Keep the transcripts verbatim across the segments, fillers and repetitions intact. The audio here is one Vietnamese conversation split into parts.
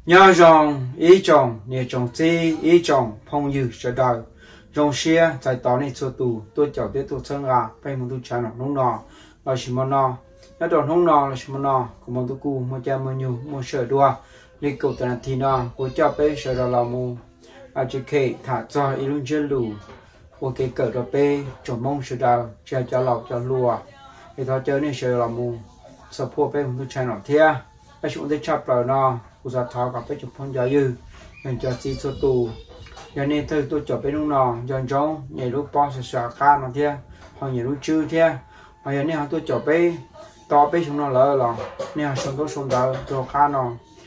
nhớ rằng ý chồng nhớ chồng chi ý chồng phong dư sợ đời rong xia tại tỏ này cho tù tôi chào tới tôi chân à phải một tôi trả nó nông nọ là chỉ món nọ nhớ đòn nông nọ là chỉ món nọ của món tôi cu mua cha mua nhiều mua sợ đua đi cầu tận thì nọ của cha bé sợ đời là mua à chỉ kể thả cho ý luôn chơi lù của cái cỡ đó bé cho mong sợ đời cha cho lọc cho lùa thì thôi chơi này sợ là mua sợ phô bé một tôi trả nó thia ai chúng tôi chấp rồi nọ của gia thọ gặp với chụp phong giáo dư nên cho chi số tù giờ nên tôi tôi chụp bên lúc nọ dọn trống nhảy lúc bao sợ sợ ca mà thia họ nhảy lúc chư thia mà giờ nên họ tôi chụp bên to bên chúng nó lỡ là nên họ xong tôi xong đó cho ca nọ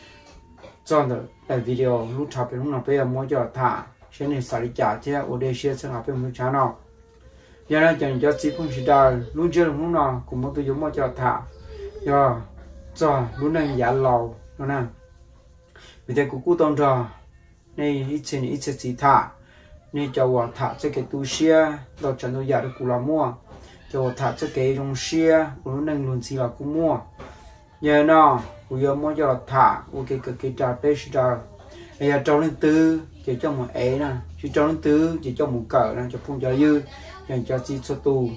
chọn được tại video lúc chụp bên lúc nọ bây giờ muốn cho thả cho nên xử lý trả thia ở đây sẽ sang học bên lúc chán nọ giờ nên chẳng cho chi phong sĩ đời lúc chưa lúc nọ cũng muốn tôi giống muốn cho thả giờ cho lúc này giả lầu nó nè vì thế cũng tôn trò này ít chuyện ít chuyện gì thả này cho họ thả cho cái tu xia đó chẳng đâu giả được cũng là mua cho họ thả cho cái trong xia cũng nên luôn gì là cũng mua giờ nó bây giờ mua cho thả ok cái cái trà tê trà bây giờ trong lên tư chỉ cho một é nè chỉ trong lên tư chỉ cho một cỡ nè cho phun cho dư dành cho chi cho tu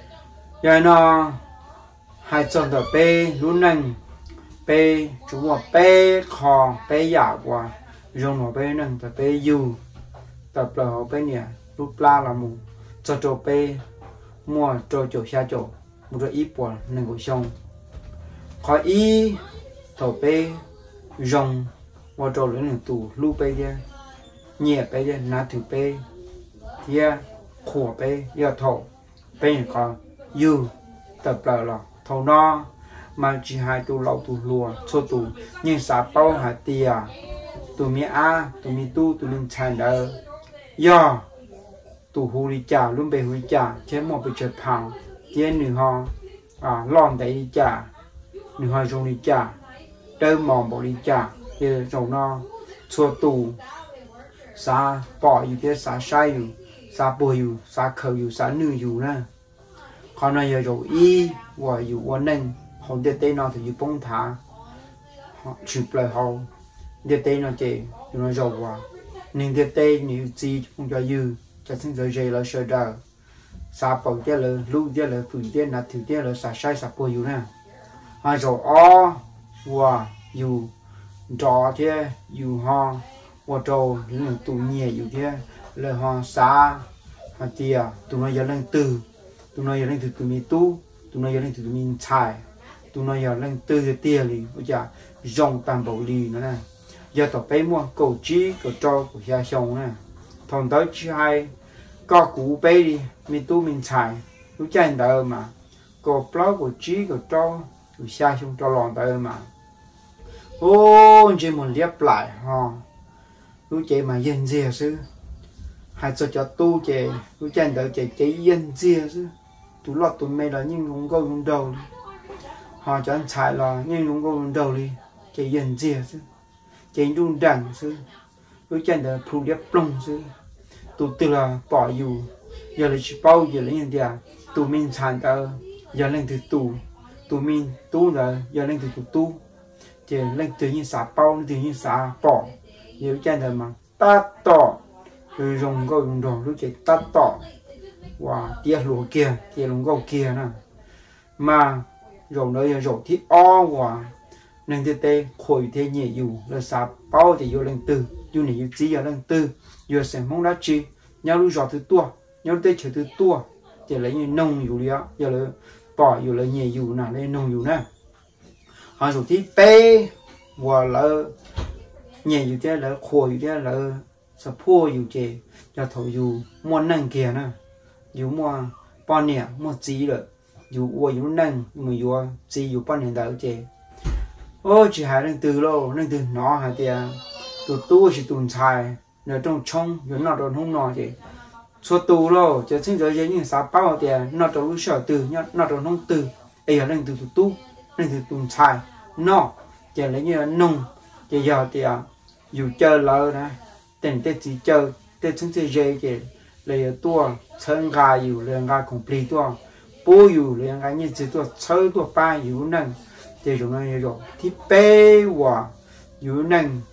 giờ nó hai trăm tờ pe luôn nâng pe chúng là pe kho pe giả qua dùng nó pe nâng tập pe du tập là họ pe nhẹ lúc la là một cho cho pe mua cho chỗ xa chỗ một cái ít quả nâng của sông khó ý thổ pe dùng mua cho lớn tủ lu pe đi nhẹ pe đi nát thử pe thia khổ pe giờ thổ pe còn du tập là là thầu no mà chỉ hai tu lâu tu lùa cho tu nhưng xã bao hai tia tu mi a tu mi tu tu linh chạy đỡ do tu hu đi trả luôn về hu đi trả chế một bị chật phẳng chế nửa ho à lon đấy đi trả nửa ho dùng đi trả đỡ mòn bỏ đi trả thì rồi nó cho tu xã bỏอยู่ที่xã saiอยู่xã bồiอยู่xã khởiอยู่xã nửaอยู่nè còn này giờ rồi y vàอยู่วันนึงhọ để tên nó thì bông thả họ chụp lại họ để tên nó chỉ nó giàu quá nên để tên nhiều gì không cho dư cho sinh rồi dây là sợ đời sa bảo thế là lúc thế là phụ thế là thiếu thế là sa sai sa bồi nè họ rồi o và dù trò thế dù họ và trò những tụ nhẹ dù thế là họ sa họ tia tụi nó giờ lên từ tụi nó giờ lên từ tụi mình tu tụi nó giờ lên từ tụi mình xài tụi nó giờ lên từ cái tia liền bây giờ rong tam bảo lì nữa nè giờ tao bé mua cầu chi cầu cho của gia sông nè thằng tới chi hai có củ bé đi mình tu mình xài lúc chạy đỡ mà cầu plau của chi cầu cho của gia sông cho lòn đỡ mà ô chỉ muốn liếc lại ha lúc chạy mà dân gì chứ hai cho cho tu chạy lúc chạy đỡ chạy chạy dân gì chứ tụi lọt tụi mày là nhưng không có không đầu họ cho anh xài là nhưng không có không đầu đi chạy dần dìa chứ chạy rung đằng chứ lúc chạy đỡ phù đẹp lông chứ tụi từ là bỏ dù giờ là chỉ bao giờ là như thế tụi mình xài tờ giờ lên từ tù tụi mình tu là giờ lên từ tụi tu thì lên từ như xả bao từ như xả bỏ giờ chạy đỡ mà ta tỏ rồi rồng có rồng đồ lúc chạy ta tỏ wow tia lúa kia tia lúa gạo kia nè mà rồng nơi rồng thì o wow nên thế tê khối thế nhẹ dù là sao bao thì vô lên từ dù này chỉ là lên từ vừa xem mong đã chi nhau lúc giọt thứ tua nhau tê chờ thứ tua thì lấy như nông dù đi á giờ là bỏ dù là nhẹ dù nào lên nông dù nè họ rồng thì tê wow là nhẹ dù thế là khối thế là sập phô dù chè cho thầu dù muôn năng kia nè dù mua bao nhiêu mua gì rồi dù uo dù nâng mà dù gì dù bao nhiêu đỡ chè ôi chỉ hai lần từ lâu lần từ nó hai tia tụi tôi chỉ tụi xài ở trong trong dù nó đâu không nói chè số tụ lâu chỉ xin rồi những sao bao tia nó đâu lúc sợ từ nó nó đâu không từ ấy là lần từ tụi tôi lần từ tụi xài nó chè lấy như nung chè giờ tia dù chơi lỡ nè tình tết chỉ chơi tết chúng chơi dễ chè lấy tua chân gàอยู่เลยgà complete tua bốอยู่เลยgà như chỉ tua chơi tua baอยู่nâng thì chúng nó như rồi thì bé hòaอยู่nâng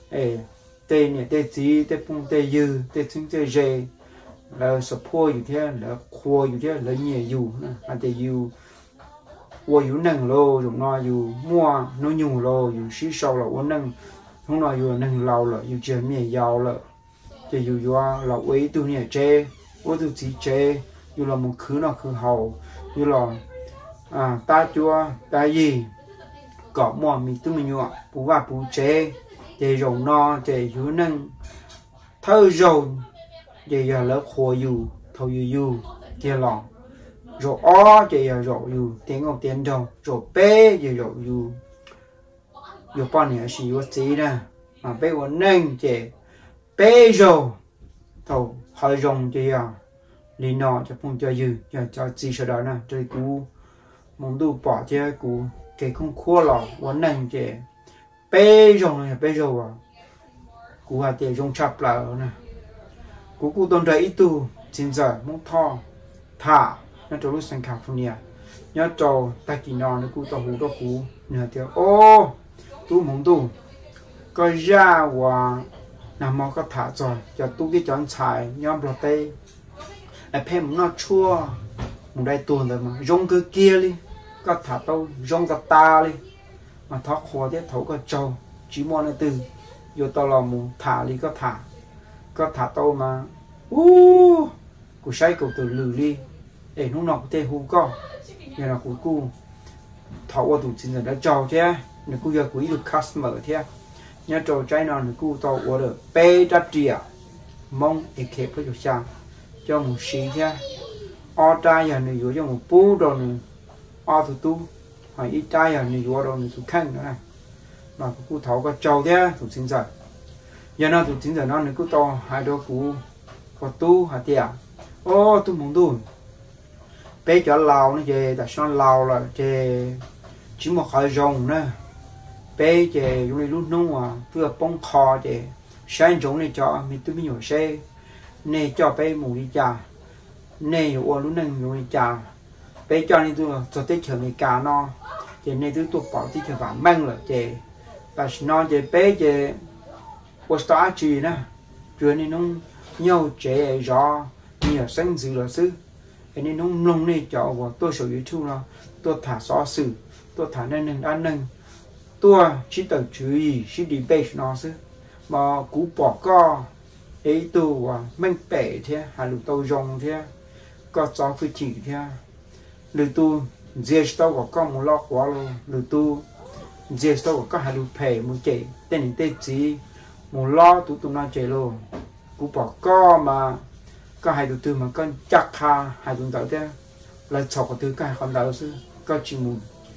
ê tê nè tê gì tê pung tê dư tê chứng tê dê là sập phôi như thế là khô như thế là nhẹ dù nè anh tê dù qua dù nâng lô dùng nó dù mua nó nhung lô dù xí sâu là uốn nâng không nói dù nâng lâu là dù chơi mía giàu là chơi dù dù là uế tu nhẹ chê uế tu chỉ chê dù là một khứ nào khứ hậu dù là à ta chua ta gì có mua mình tu mình nhọ bù va bù chê chơi rồng no chơi dù nâng thơ rồng chơi giờ lớp khô dù thâu dù dù chơi lòng rồi ó chơi giờ rồi dù tiếng ông tiếng đâu rồi bé chơi rồi dù dù bao nhiêu xí quá gì nè mà bé còn nâng chơi bé rồi thầu hơi rồng chơi à lý nọ cho phong cho dư cho cho gì sau đó nè chơi cú mong đủ bỏ chơi cú cái không khô lọ vẫn nâng chơi bé rồi này bé rồi à cú hạt chơi rồng chập là nè cú cú tôn trái ít tu xin giờ mong thọ thả nó cho lúc sang California nhớ cho ta kỳ nọ nó cú tàu hú đó cú nè theo ô tu mong đủ có ra và nằm mò có thả rồi cho tu cái chọn xài nhóm bờ tây lại thêm nó chua một đại tuần rồi mà rong cơ kia đi có thả tao rong cả ta đi mà thoát khó thế thấu có trâu chỉ mò nó từ vô tao làm một thả đi có thả có thả tao mà u cụ say cụ từ lử đi để lúc nào có thể hú co như là cụ cụ thấu qua tủ chính rồi đã trâu thế nếu cụ giờ cụ được customer thế nhớ trâu trái nào nếu cụ tao order pay đắt tiền mong để kẹp với chủ sang cho một xí thế ở trái giờ này vô cho một bú đồ này ở thủ tu hay ít trái giờ này vô đồ này thủ khăn nữa này mà cụ thấu có trâu thế thủ chính rồi giờ nào thủ chính rồi nó nếu cụ tao hai đứa cụ có tu hả tiệt ô tu muốn tu bé cho lao nó về tại sao lao là về chỉ một khởi rồng nữa bé về dùng này lúc nung à vừa bông kho về sáng giống này cho mình tôi mới nhổ xe này cho bé mù đi chà này ô lúc nâng dùng đi chà bé cho nên tôi cho tết chờ này cả no về này tôi tôi bỏ tết chờ vàng mang là về và nó về bé về ô star chỉ nè rồi nên nó nhau trẻ rõ nhiều sinh dự là sư nên nó nông này cho vào tôi sử dụng chung là tôi thả xóa sử tôi thả nên nên ăn nâng tôi chỉ tự chú ý chỉ đi base nó sư mà cú bỏ co ấy tôi và mình bể thế hay là tôi rong thế có cho phi chỉ thế lừa tôi dễ tao có con một lọ quá luôn lừa tôi dễ tao có hai lúa phê một chỉ tên tên gì một lọ tụi tụi nó chơi luôn cú bỏ co mà có hai đối tượng mà con chắc ha hai đối tượng thế là chọc cái thứ cái con đầu sư có chỉ một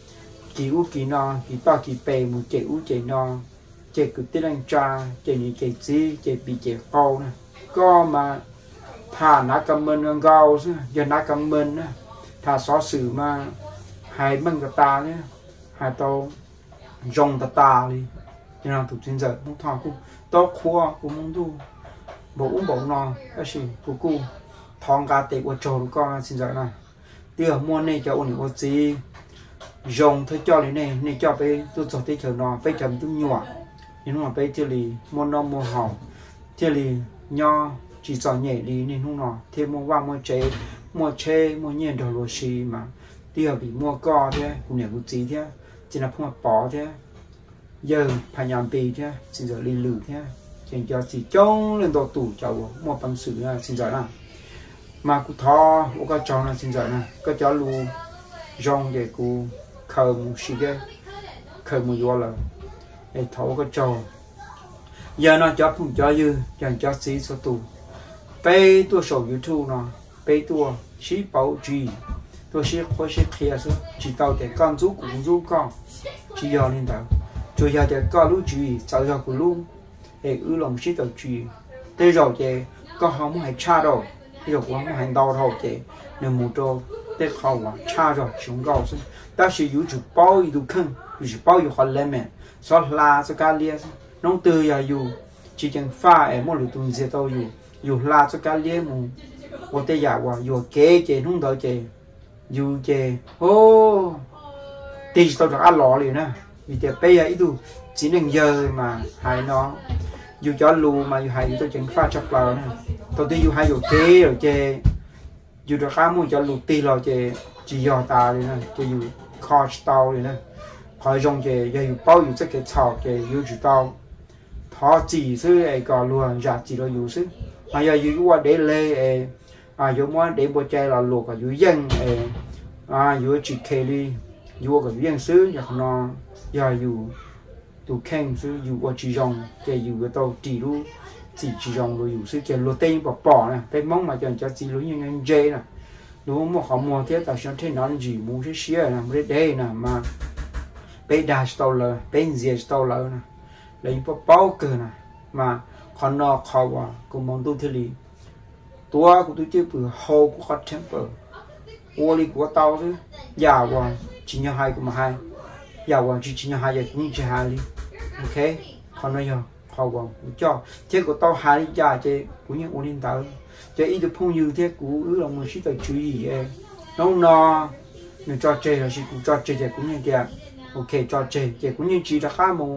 chỉ u kỳ no kỳ ba kỳ bè một chỉ u chỉ no chỉ cứ tiếng anh cha chỉ những chỉ gì chỉ bị chỉ câu nè có mà thà nát cầm mình ngang gạo sư giờ nát cầm mình nè thà xóa sử mà hai mình cái ta nhé hai tàu rong ta ta đi như nào tụi chuyên giờ muốn thọ cũng to khoa cũng muốn tu bộ uống bộ no cái gì của cô thong cá tệ của trâu con xin giờ này tiêu mua này cho ổn có gì dùng thôi cho đến này này cho bé tôi cho tới chờ nó bé chấm tôi nhỏ nhưng mà bé chơi lì mua no mua hỏng chơi lì nho chỉ cho nhẹ đi nên không nó thêm mua qua mua chế mua chế mua nhiên đồ đồ xì mà tiêu bị mua co thế cũng nhẹ cũng gì thế chỉ là không bỏ thế giờ phải nhầm bì thế xin giờ lì lử thế trên cho chỉ trông lên đồ tủ cháu mua bằng sử là xin giờ nào mà cụ thò cụ có cho là xin giờ này có cho lu rong để cụ khờ một xí cái khờ một vô là để thấu có cho giờ nó cho cũng cho dư dành cho xí số tủ bây tôi sổ YouTube nó bây tôi xí bảo trì tôi xí khối xí kia số chỉ tao để con rú cũng rú con chỉ giờ lên tao rồi giờ để con lú trì sao giờ cũng lú để ư lòng xí tao trì tới rồi thì có không hay cha đâu bây giờ cũng không hành đau đâu thì nếu một chỗ để họ mà cha rồi chúng cao sinh ta chỉ giữ chụp bao nhiêu khăn giữ bao nhiêu khó lên mà sao là cho cá lia nông từ giờ dù chỉ cần pha ở một lúc tuần sẽ tao dù dù là cho cá lia một một tay giả qua dù kế chế không đỡ chế dù chế ô thì tao được ăn lò liền nè vì thế bây giờ ít tu chỉ nên giờ mà hai nó dù cho lù mà dù hay tôi chẳng pha chọc lờ nè tôi tuy dù hay dù chế rồi chế dù được khá muốn cho lù tì lò chế chỉ dò ta đi nè chế dù kho tàu đi nè khỏi dùng chế dù bao dù sẽ cái chảo chế dù chủ tàu thọ chỉ sư ấy có luôn giả chỉ là dù sư mà giờ dù qua để lê à dù mua để bộ chơi là luộc ở dưới dân à dù chỉ kê đi dù ở dưới dân sư giờ nó giờ dù tụ khen sư dù qua chỉ dùng chế dù cái tàu chỉ luôn chỉ chỉ dùng rồi dù sư chế lô tên bỏ bỏ nè cái mong mà chọn cho chỉ luôn như nhân dây nè đúng một họ mua thế tại sao thế nó gì muốn cái xía nè mới đây nè mà bé đa tàu lờ bé gì tàu lờ nè lấy bao bao cơ nè mà còn nó khó quá cũng mong tôi thế li tua của tôi chưa vừa hậu của hot temper ô li của tàu chứ già quá chỉ nhau hai cũng mà hai già quá chỉ chỉ nhau hai giờ cũng chỉ hai đi ok còn bây giờ khó quá cho thế của tàu hai già chứ cũng như ô li tàu chứ ít được phong như thế của ứ lòng mình chỉ phải chú ý em nó nó mình cho chơi là chỉ cũng cho chơi cũng như vậy ok cho chơi chơi cũng như chỉ là khá một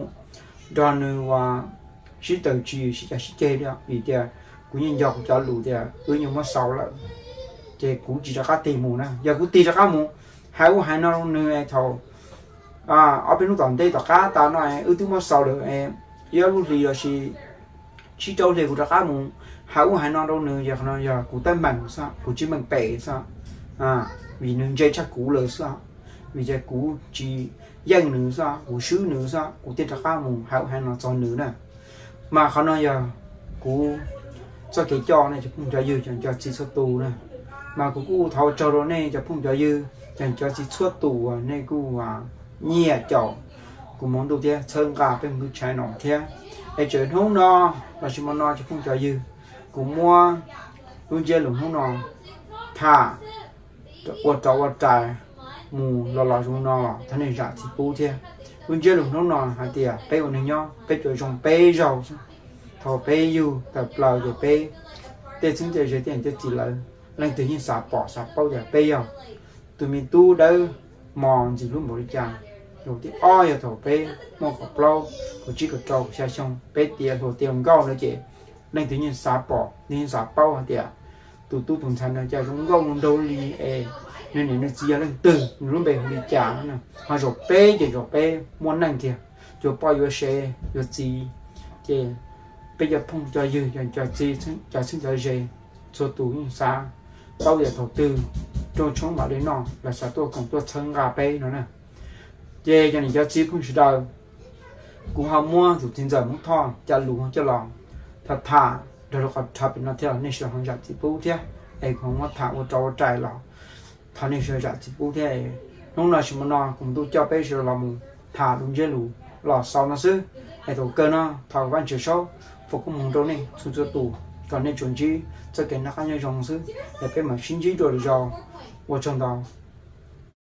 đoàn và sĩ tử chỉ sĩ chỉ chơi đó vì thế cũng như dọc cho lũ thế cứ như mà sáu là chơi cũng chỉ là cá tì mù nè giờ cũng tì là cá mù hai u hai nó nơi thầu à ở bên lúc toàn đây tất cả ta nói ư thứ mà sáu được em giờ lúc gì là chỉ chỉ cho thì cũng là cá mù hai u hai nó đâu nơi giờ nó giờ cũng tên bằng sao cũng chỉ bằng bể sao à vì nên chơi chắc cũ lời sao vì chơi cũ chỉ dân nữ sao, của sứ nữ sao, của tiên trắc khá mùng hậu hay nó cho nữ nè, màเขาnói giờ của cho cái cho này cho phun cho dư cho chỉ xuất tù nè, mà của cô thầu cho đó này cho phun cho dư cho chỉ xuất tù này cô à nhẹ chậu của món đồ thế sơn gà bên cái trái nọ thế, để chơi không no là chỉ món no cho phun cho dư, của mua luôn chơi lủng không no thả quật trâu quật trái mù lò lò trong nò thế này giả thì bù thế bây giờ lúc nó nò hạt tiệt bé của mình nhau bé chơi trong bé giàu thò bé yêu tập lời để bé để xin chơi chơi tiền cho chỉ lợi lần tự nhiên xả bỏ xả bao giờ bé giàu tụi mình tu đâu mòn gì luôn một đi chàng rồi thì oi ở thò bé mua cặp lâu rồi chỉ có trâu xe xong bé tiền rồi tiền gạo nữa chị lần tự nhiên xả bỏ nên xả bao hạt tiệt tụi tu thường thành là chơi cũng gạo đâu đi nên nó chia lên từ luôn về đi trả nè mà rồi bé thì rồi bé muốn năng kìa rồi bao nhiêu xe rồi gì thì bây giờ không cho dư cho cho gì cho xin cho gì cho tủ như sao bao giờ đầu tư cho chúng bảo đến nó là sao tôi còn tôi thân gà bé nữa nè chê cho nên cho chi không chỉ đâu cũng họ mua thì tin giờ muốn thon cho lù cho lòng thật thà rồi nó còn thà nó theo nên sự hàng giả thì bố thế ai không có thà của trâu trái lòng thằng này sẽ chỉ bố thế lúc nào chúng nó cũng tôi cho bé rồi làm thả đúng dễ lù lò sau nó xứ để tổ cơ nó thằng văn chiều sau phục cũng mong đâu này xuống cho tù còn nên chuẩn chi cho cái nó khác nhau trong xứ để bé mà xin chí rồi được rồi 我挣到